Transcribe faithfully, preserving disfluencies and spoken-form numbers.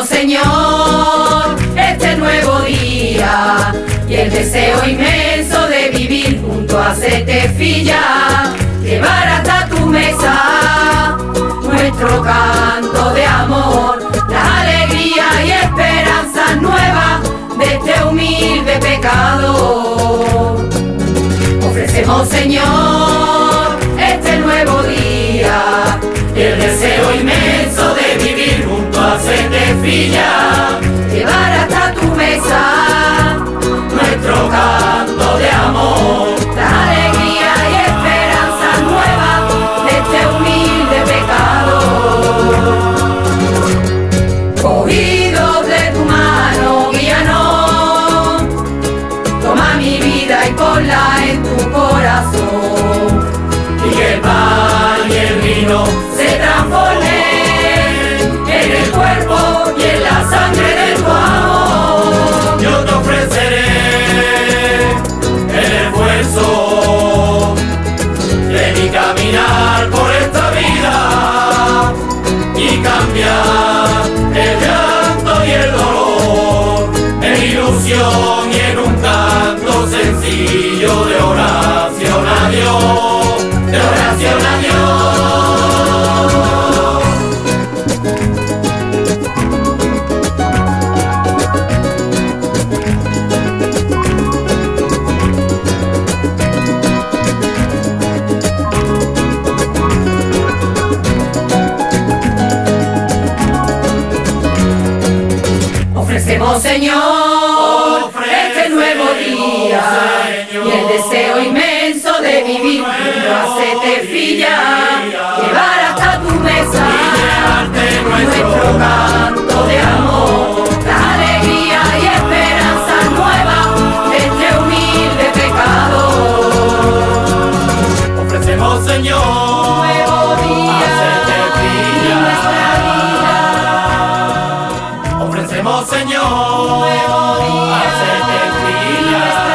Ofrecemos, Señor, este nuevo día y el deseo inmenso de vivir junto a Setefilla, llevar hasta tu mesa nuestro canto de amor, la alegría y esperanza nueva de este humilde pecado. Ofrecemos, Señor, este nuevo día y el deseo inmenso de vivir junto a Setefilla, llevar hasta tu mesa nuestro canto de amor, la alegría y esperanza nueva de este humilde pecado. Cogidos de tu mano, guíanos, toma mi vida y ponla en tu corazón, y que el pan y el vino se transformen en el cuerpo y en la sangre de tu amor. Yo te ofreceré el esfuerzo de mi caminar por esta vida y cambiar el llanto y el dolor en ilusión y en un canto sencillo de oración a Dios, de oración a Dios. Ofrecemos, Señor, este nuevo día y el deseo inmenso de vivir junto a Setefilla, llevar hasta tu mesa nuestro canto de amor, la alegría y esperanza nueva de este humilde pecado. Ofrecemos, Señor, Nuevo día Setefilla. en nuestra vida. Ofrecemos, Señor, Nuevo día a Setefilla.